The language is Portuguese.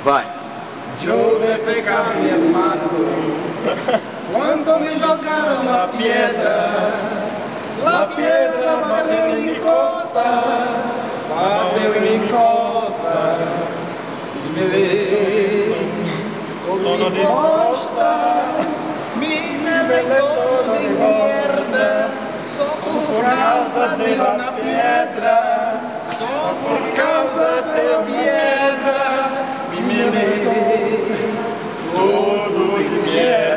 Vai. Giove ficar mi amado quando me jogaram la piedra bateu em costas, e me veio todo de bosta, me levou todo de merda, só por causa de la piedra, só por causa de la piedra, me levou todo de merda.